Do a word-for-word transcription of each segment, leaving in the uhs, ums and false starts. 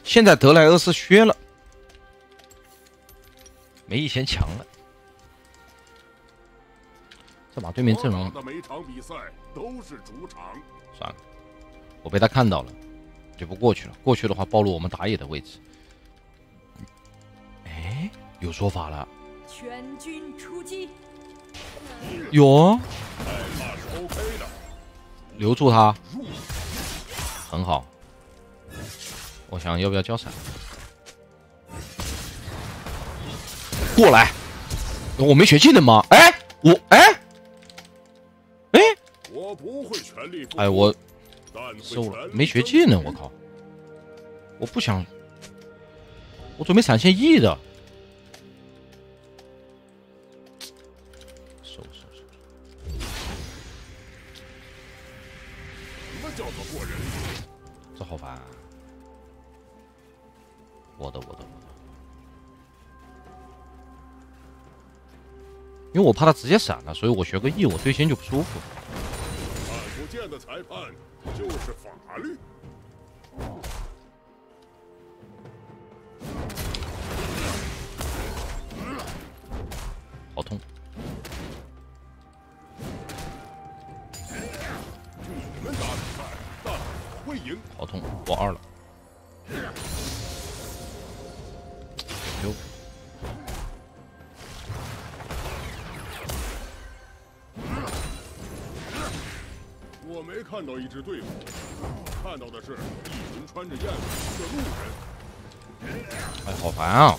现在德莱厄斯削了，没以前强了。这把对面阵容， 每场比赛都是主场。 算了，我被他看到了，就不过去了。过去的话暴露我们打野的位置。哎，有说法了。 全军出击。 有， 害怕是 OK 的。 留住他，很好。我想要不要交闪？过来，我没学技能吗？哎，我哎哎， 我不会全力。 哎我收收了，没学技能，我靠！我不想，我准备闪现 E 的。收收收！ 什么叫做过人？ 这好烦啊！我的我的我的，因为我怕他直接闪了，所以我学个 E， 我对线就不舒服。 看不见的裁判就是法律。 好痛！ 你们打比赛，但我会赢。 好痛！我二了。丢！ 我没看到一支队伍，看到的是一群穿着燕服的路人。 哎，好烦啊！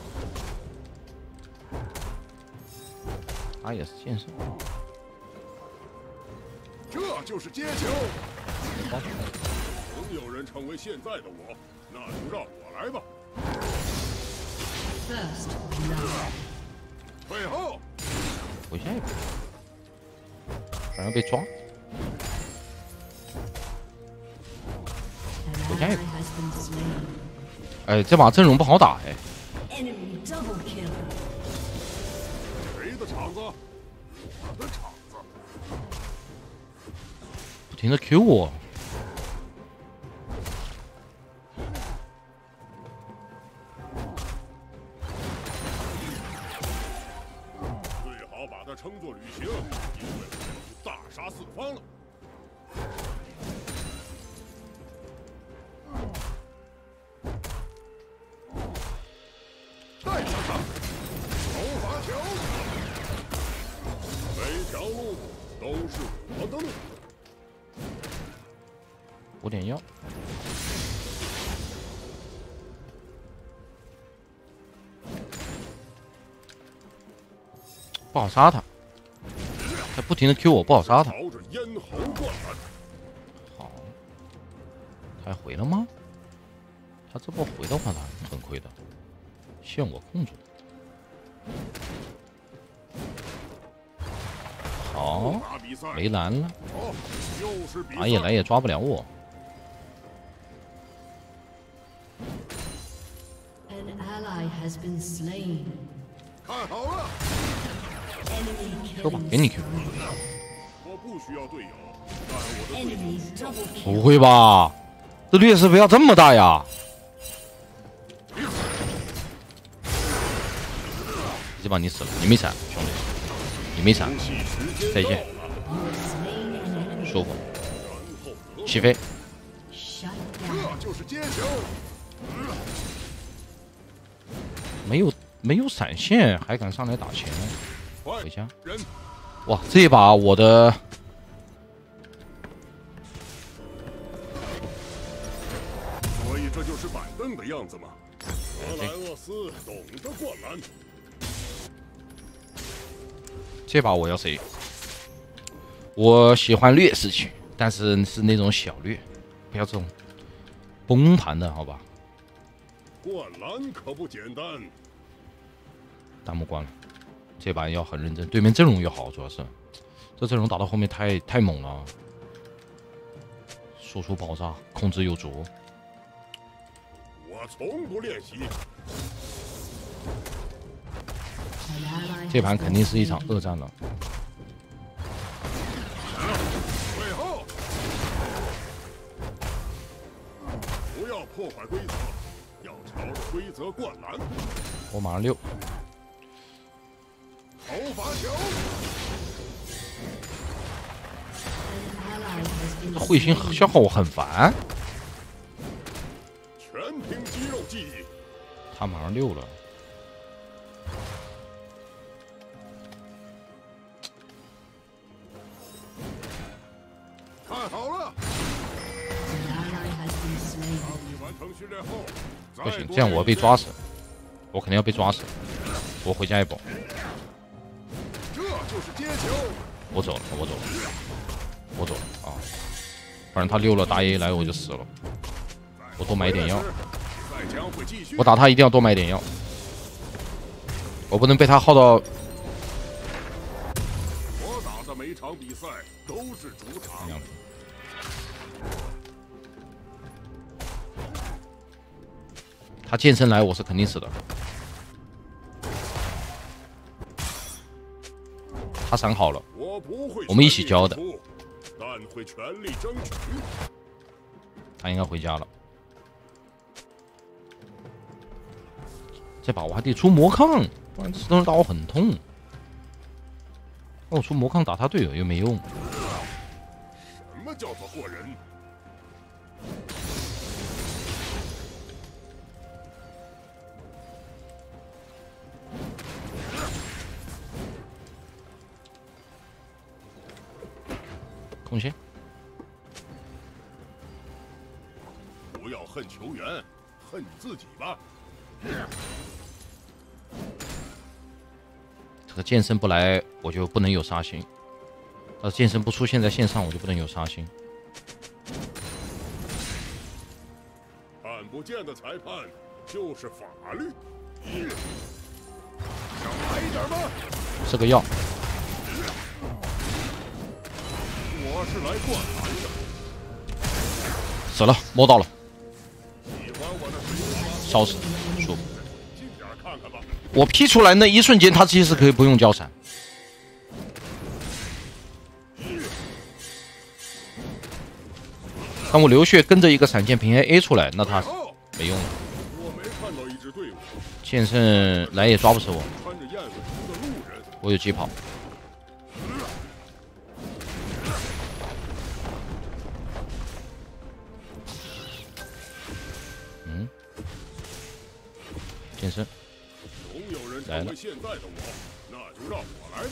他也是剑圣。 这就是接球。总有人成为现在的我，那就让我来吧。退后！ 回下一步，反正被抓。回下一步。哎，这把阵容不好打哎。 谁的场子？我的场子。 不停的 Q 我。 把它称作旅行，因为我要大杀四方了。带上他，头发球，每条路都是我的路。 补点药。不好杀他，他不停的 Q 我，不好杀他。好，他还回了吗？他这波回的话，他很亏的，线我控住。好，没蓝了，打野来也抓不了我。 看好了。 Q 吧，给你 Q。 我不需要队友，但我的队友不会吧？这劣势不要这么大呀！这把你死了，你没闪，兄弟，你没闪，再见，舒服，起飞。 这就是接球。 没有没有闪现，还敢上来打钱？回家！哇，这一把我的所以这就是板凳的样子吗？格莱厄斯懂得灌篮。 这把我要谁？我喜欢劣势区，但是是那种小劣，不要这种崩盘的，好吧？ 灌篮可不简单。 弹幕关了。这把要很认真，对面阵容又好，主要是这阵容打到后面太太猛了，输出爆炸，控制又足。 我从不练习。 这盘肯定是一场恶战了。 退后！不要破坏规则， 要朝着规则灌篮。 我马上溜。 头发球。 这彗星消耗我很烦。 全凭肌肉记忆。 他马上溜了。 看好了。当你完成训练后， 不行，这样我被抓死，我肯定要被抓死。我回家一波。 这就是接球。 我走了，我走了，我走了啊！不然他溜了打 A 来我就死了。我多买一点药。我打他一定要多买点药。我不能被他耗到。 我打的每场比赛都是主场。 他健身来，我是肯定死的。他闪好了， 我不会， 我们一起教的。 但会全力争取。 他应该回家了。这把我还得出魔抗，不然石头人打我很痛。那我出魔抗打他队友又没用。 什么叫做过人？ 空先。 不要恨球员，恨你自己吧。 这个剑圣不来，我就不能有杀星；但是剑圣不出现在线上，我就不能有杀星。 看不见的裁判就是法律。想来一点吗？ 是个药。 我是来灌篮的。 死了，摸到了。 喜欢我的水果吗？ 烧死，舒服。 近点看看吧。 我劈出来那一瞬间，他其实可以不用交闪。当我流血跟着一个闪现平 A A 出来，那他没用了。 我没看到一支队伍。 剑圣来也抓不死我。 穿着燕尾服的路人。 我有疾跑。嗯，剑圣总有人成为现在的我，那就让我来吧。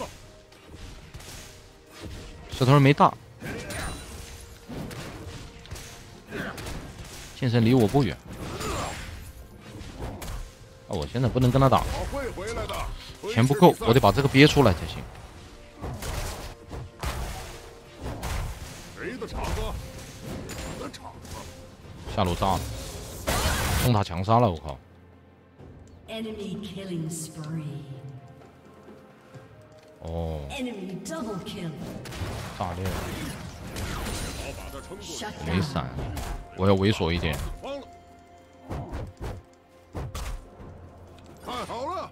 石头人没大。剑圣离我不远。啊，我现在不能跟他打， 我会回来的。 钱不够，我得把这个憋出来才行。 谁的场子？我的场子。 下路炸了，冲他强杀了，我靠！ Enemy killing spree. 哦， Enemy double kill. 炸裂了！ 好把它撑过。 我没闪，我要猥琐一点。 看好了。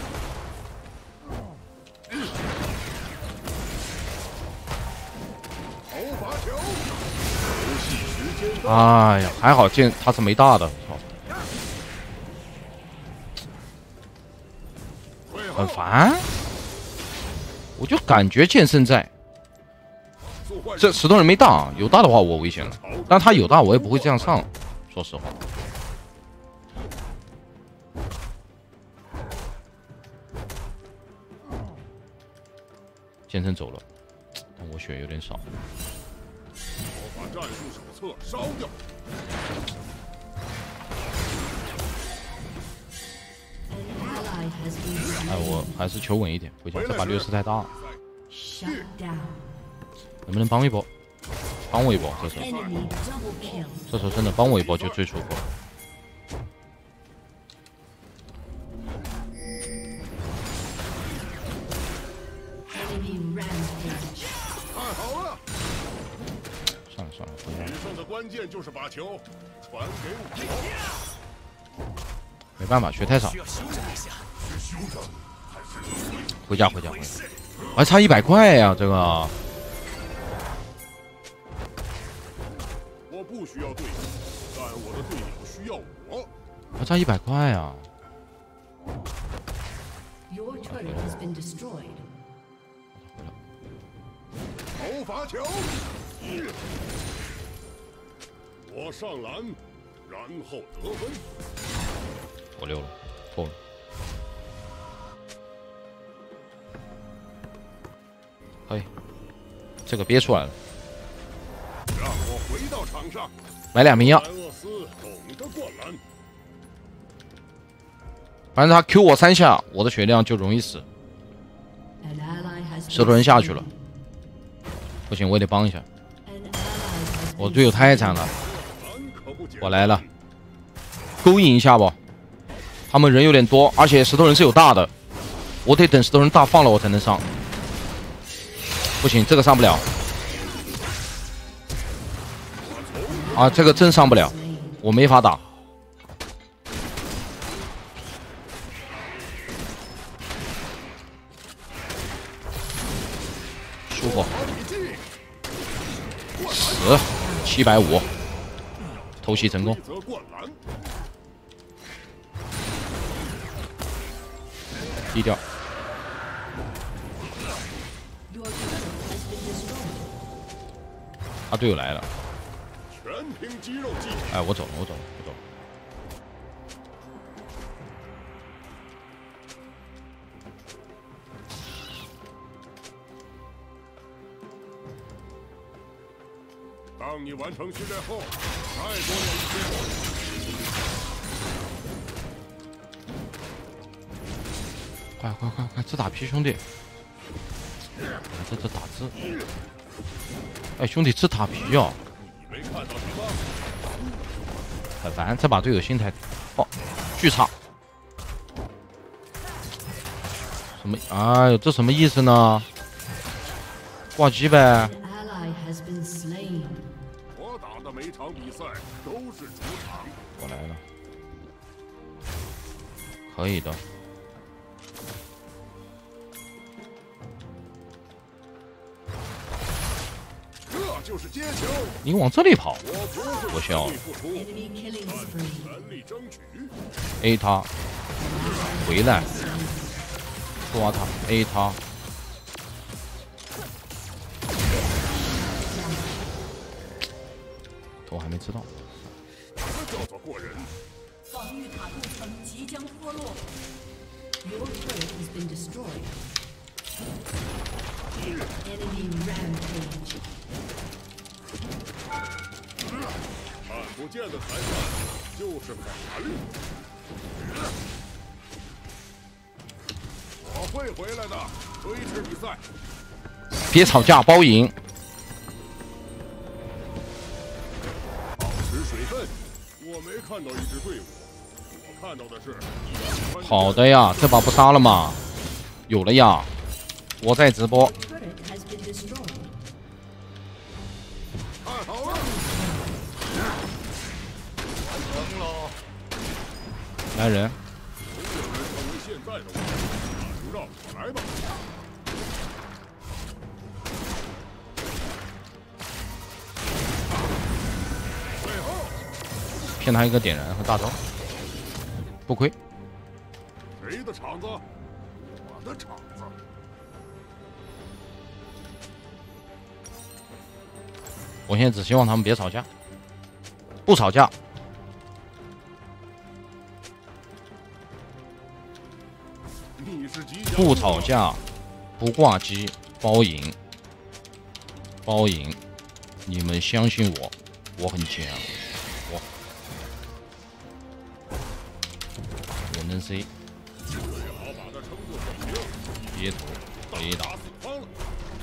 头发球。游戏时间到。 哎呀，还好剑他是没大的，操！很烦，我就感觉剑圣在。这石头人没大，有大的话我危险了，但他有大我也不会这样上，说实话。剑圣走了，但我血有点少。 我把战术手册烧掉。 哎，我还是求稳一点，回家这把劣势太大了。能不能帮我一波？帮我一波，这时候，这时候真的帮我一波就最舒服了。 看好了。 算了算了，回家。 取胜的关键就是把球传给我。 没办法，血太少。回家回家回家，还差一百块呀，这个。 我不需要队友，但我的的队友需要我。 我差一百块啊！ Your turret has been destroyed. 头发球，我上篮，然后得分。 我溜了，错了。可以，这个憋出来了。 让我回到场上。 买两瓶药。 莱厄斯懂得灌篮。 反正他 Q 我三下，我的血量就容易死。 An ally has 石头人下去了，不行，我也得帮一下。 An ally has 我 been 队友太惨了， 篮可不简单。 我来了，勾引一下吧。他们人有点多，而且石头人是有大的，我得等石头人大放了我才能上。不行，这个上不了。啊，这个真上不了，我没法打。 舒服，死，七百五，偷袭成功。低调。他队友来了。 全凭肌肉记忆。 哎，我走了，我走了，我走了。 当你完成训练后，再多练一些。 快快快快，自打皮兄弟！这这打字。哎，兄弟，自打皮哦！ 你没看到什么？ 很烦，这把队友心态，哦，巨差。什么？哎呦，这什么意思呢？挂机呗。 An ally has been slain. 我打的每场比赛都是主场。 我来了，可以的。 这就是接球。 你往这里跑， 我不会我笑了。 Enemy killing spree. 全力争取。 A 他，回来，抓他 ，A 他。 我还没知道。 什么叫做过人？ 防御塔构层即将脱落。Your turret has been destroyed. Enemy rampage. 看不见的裁判就是法律。我会回来的，推迟比赛。 别吵架，包赢。 吃水分，我没看到一支队伍，我看到的是一支好的呀，这把不杀了吗？有了呀，我在直播。 Turret has been destroyed. 太好了，完成了。 来人， 从有人成为现在的我，那就让我来吧。最后。 骗他一个点燃和大招，不亏。 谁的场子？我的场子。 我现在只希望他们别吵架，不吵架。 你是吉祥不吵架，不挂机，包赢，包赢。你们相信我，我很强，我我能 C。 最好把它称作水平。 接头可以打打。死方了。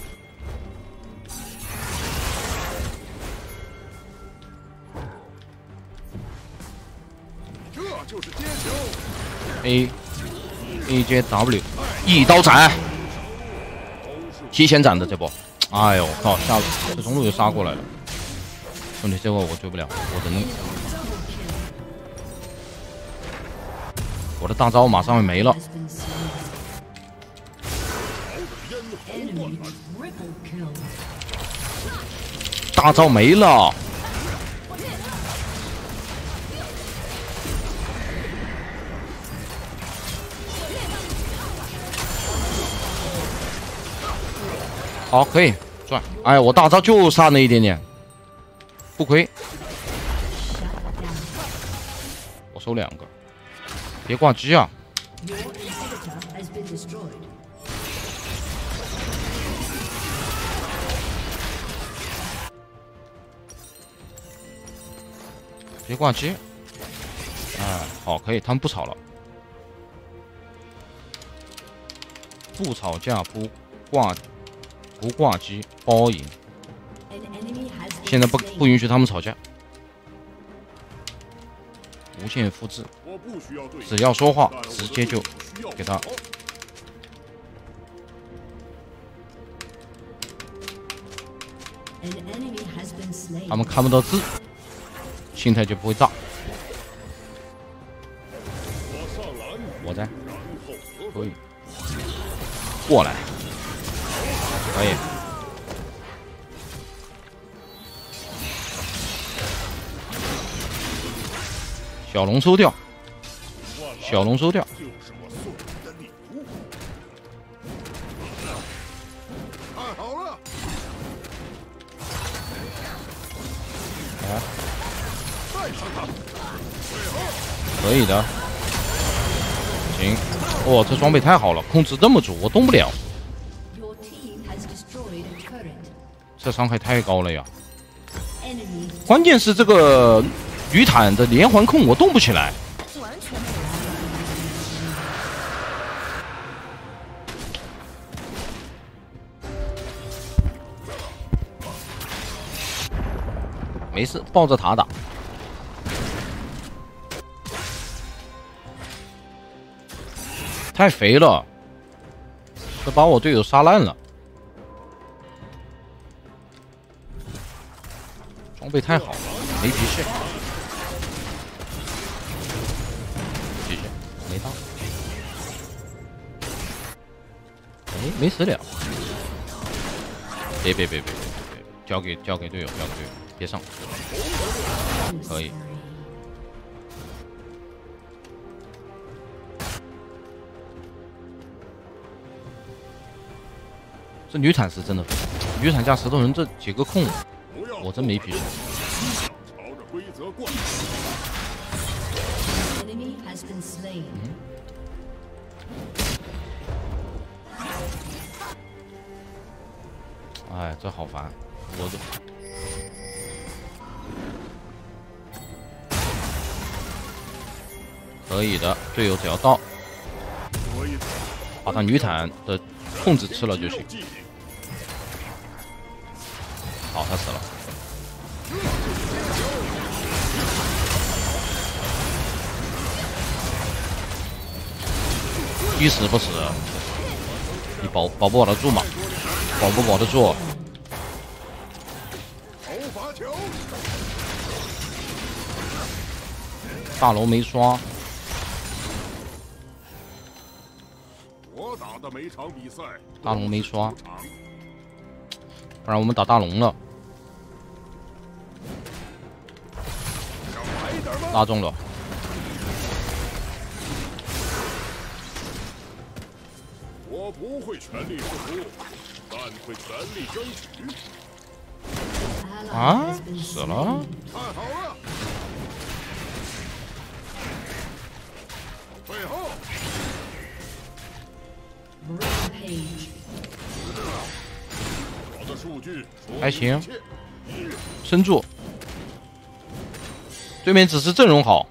这就是接球。 A A J W 一刀斩，提前斩的这波。哎呦靠！下这中路又杀过来了，兄弟，这波我追不了，我只能我的大招马上没了。 Has been slain. Enemy triple kill. 大招没了， 好，可以赚。哎，我大招就差那一点点，不亏。我收两个，别挂机啊！ Your inhibitor has been destroyed. 别挂机。哎，好，可以，他们不吵了。 不吵架，不挂，不挂机，包赢。现在不不允许他们吵架，无限复制，只要说话，直接就给他。他们看不到字，心态就不会炸。我在，可以。 过来，可以。小龙收掉，小龙收掉。 看好了， 来， 再上他， 可以的。行。 哇、哦，这装备太好了，控制这么足，我动不了。这伤害太高了呀！关键是这个女坦的连环控，我动不起来。没事，抱着塔打。 太肥了，这把我队友杀烂了。装备太好了，没皮屑，皮屑没到。哎，没死了。别别别别别别，交给交给队友，交给队友，别上。可以。 这女坦是真的，女坦加石头人这几个控，我真没脾气。 朝着规则过。 嗯。哎，这好烦，我这。可以的，队友只要到，把他女坦的控制吃了就行。 好，他死了。你死不死？你保保不保得住吗？保不保得住？大龙没刷。 我打的每场比赛， 大龙没刷，不然我们打大龙了。 打中了， 我不会全力以赴，但会全力争取。 啊，死了！ 看好了，退后。我的数据还行，撑住。 对面只是阵容好，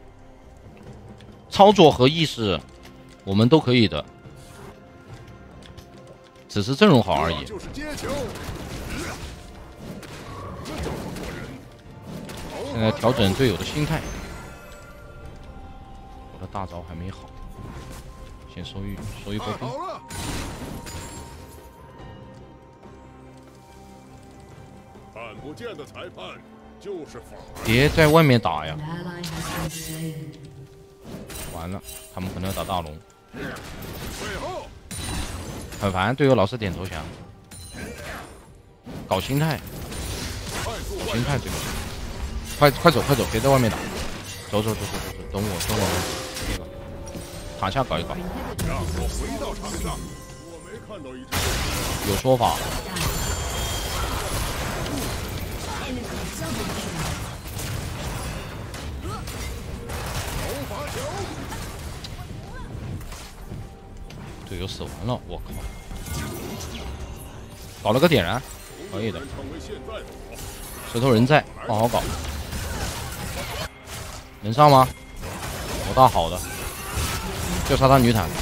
操作和意识我们都可以的，只是阵容好而已。现在调整队友的心态。我的大招还没好，先收一收一波兵。 看不见的裁判。 就是法， 别在外面打呀！完了，他们可能要打大龙。很烦，队友老是点投降，搞心态，搞心态这个。快快走快走，别在外面打，走走走走走走，等我等我那个塔下搞一搞。 让我回到场上，我没看看到一只有说法。 队友死完了，我靠！搞了个点燃，可以的。石头人在，不好搞。能上吗？我大好的，就差他女坦。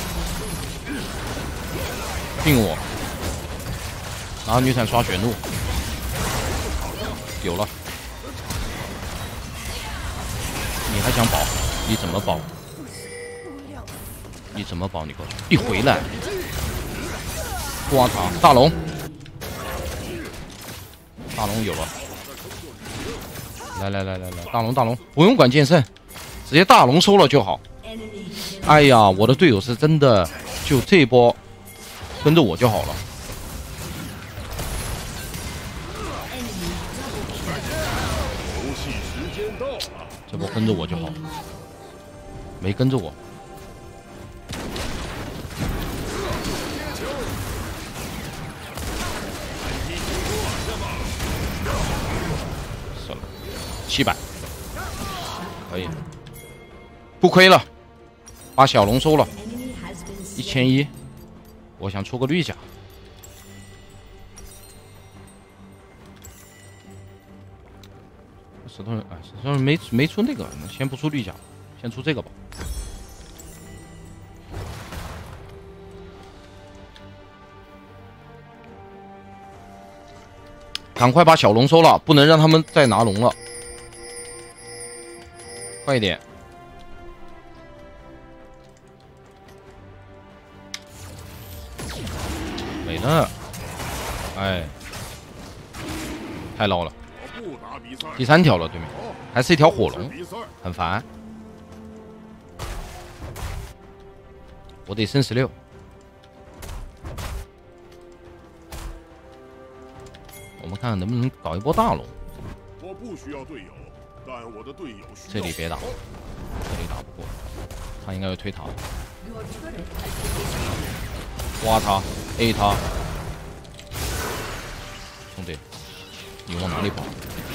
并我，然后女坦刷血怒，有了。你还想保？你怎么保？ 你怎么保？你过去！一回来，挖塔大龙，大龙有了。来来来来来，大龙大龙，不用管剑圣，直接大龙收了就好。哎呀，我的队友是真的，就这一波跟着我就好了。这波跟着我就好，没跟着我。 七百，可以，不亏了，把小龙收了，一千一，我想出个绿甲，石头人啊，石头人没没出那个，先不出绿甲，先出这个吧。赶快把小龙收了，不能让他们再拿龙了。 快一点！没了，哎，太捞了！第三条了，对面还是一条火龙，很烦。我得升十六。我们看看能不能搞一波大龙。 我不需要队友。 但我的队友这里别打，这里打不过，他应该会推塔。挖他 ，A 他，兄弟，你往哪里跑？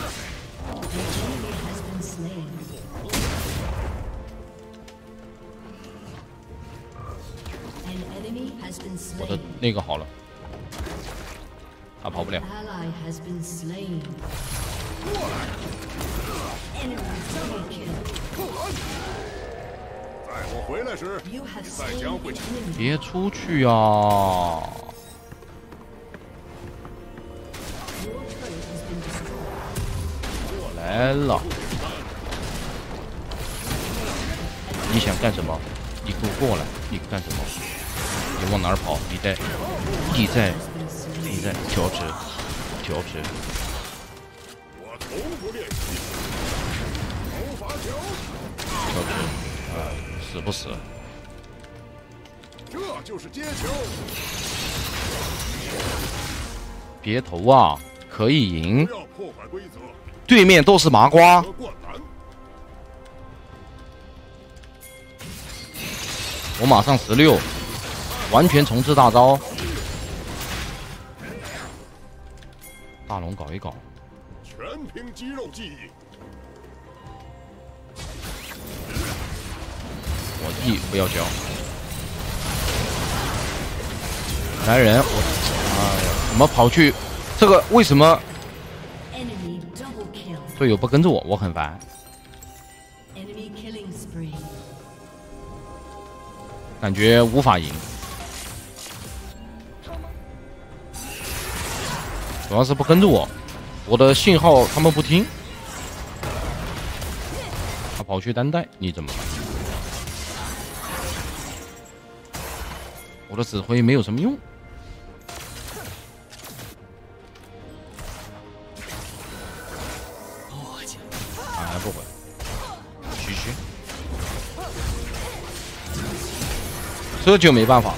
我的那个好了，他跑不了。 在我回来时，你再将会。 别出去呀、啊！我来了。你想干什么？你给我过来！你干什么？你往哪儿跑？你在，你在，你在调直，调直。 从不练习，头发球， 调直，啊，死不死？ 这就是接球。 别投啊，可以赢。 不要破坏规则。 对面都是麻瓜。我马上十六，完全重置大招。大龙搞一搞。 全凭肌肉记忆。 我 E 不要交。来人，我哎呀，怎么跑去？这个为什么队友不跟着我？我很烦。感觉无法赢。主要是不跟着我。 我的信号他们不听，他跑去单带，你怎么办？我的指挥没有什么用。啊，不回，嘘嘘，这就没办法。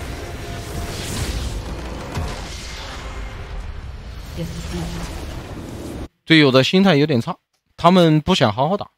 队友的心态有点差，他们不想好好打。